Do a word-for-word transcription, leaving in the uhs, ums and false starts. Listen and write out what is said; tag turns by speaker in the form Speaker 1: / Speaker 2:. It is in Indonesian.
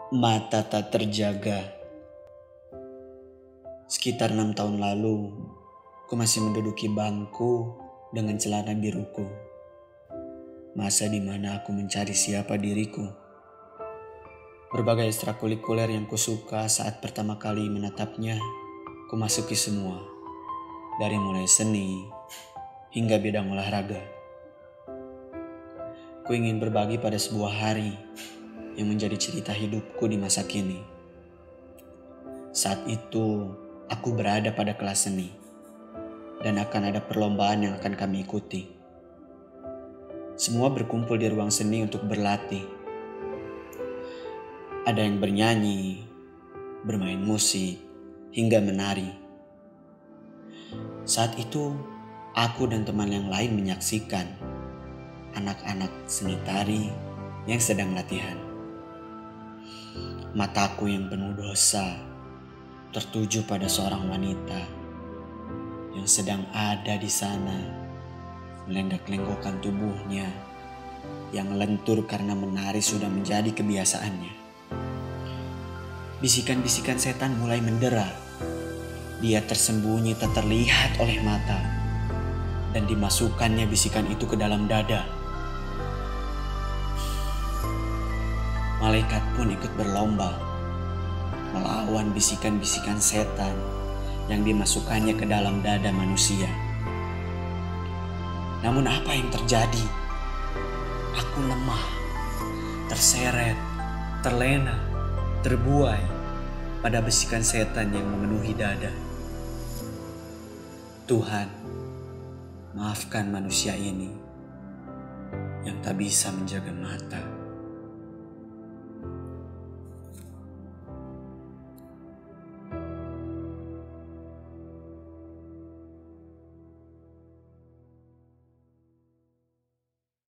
Speaker 1: Mata tak terjaga. Sekitar enam tahun lalu, ku masih menduduki bangku dengan celana biruku. Masa di mana aku mencari siapa diriku. Berbagai ekstrakurikuler yang kusuka saat pertama kali menatapnya, ku masuki semua. Dari mulai seni hingga bidang olahraga. Ku ingin berbagi pada sebuah hari yang menjadi cerita hidupku di masa kini. Saat itu, aku berada pada kelas seni, dan akan ada perlombaan yang akan kami ikuti. Semua berkumpul di ruang seni untuk berlatih. Ada yang bernyanyi, bermain musik, hingga menari. Saat itu, aku dan teman yang lain menyaksikan anak-anak seni tari yang sedang latihan. Mataku yang penuh dosa tertuju pada seorang wanita yang sedang ada di sana, melenggak-lenggokkan tubuhnya yang lentur karena menari sudah menjadi kebiasaannya. Bisikan-bisikan setan mulai mendera. Dia tersembunyi tak terlihat oleh mata, dan dimasukkannya bisikan itu ke dalam dada. Malaikat pun ikut berlomba melawan bisikan-bisikan setan yang dimasukkannya ke dalam dada manusia. Namun apa yang terjadi? Aku lemah, terseret, terlena, terbuai pada bisikan setan yang memenuhi dada. Tuhan, maafkan manusia ini yang tak bisa menjaga mata.